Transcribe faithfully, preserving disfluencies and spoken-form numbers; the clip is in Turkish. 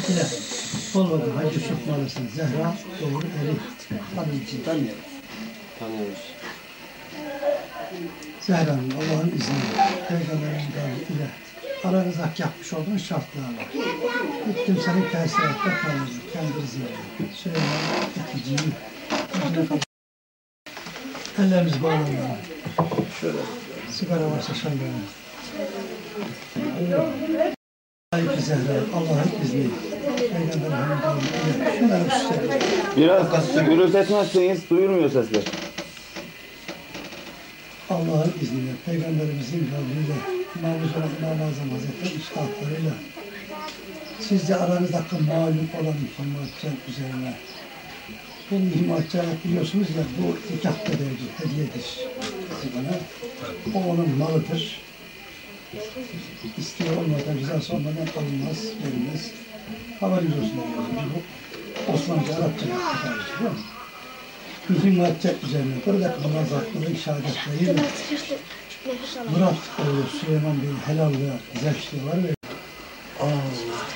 ile Bolva'da Hacı Yusuf Mahallesi'nin Zehra Doğru Eri hanımcıyı tanıyorum. Tanıyoruz. Zehra'nın Allah'ın izniyle, Peygamber'in ile aranızdaki yapmış olduğunuz şartlarla ilk kimsenin tesiratta kalmadı. Kendi rızayla. Süleyman İkici'yi ellerimiz bağlanmalı. Şöyle sigara varsa şalvarına. Aleyküm Zehra, Allah'ın izniyle, Peygamber'in hanımcıyı şunları üstüne. Biraz gürültü etmezseniz duyulmuyor sesler. Allah'ın izniyle, Peygamberimizin kavliyle, Mavuz olan İmam-ı Azam Hazretleri iştahatlarıyla, sizce aranızdaki mağlup olan Muhammed Cem üzerine, bu Muhammed Cem biliyorsunuz ya, bu nikah bedelidir, hediyedir bana. O onun malıdır. İsteği olmadan, rızası olmadan alınmaz, verilmez. Haberiniz olsun. Bu Osmanlıca Arapça değil mi? Muhammed Cem üzerine, buradaki münazatların şehadetleriyle Murat oğlu Süleyman Bey'in helallığı, zevçliği var ve Allah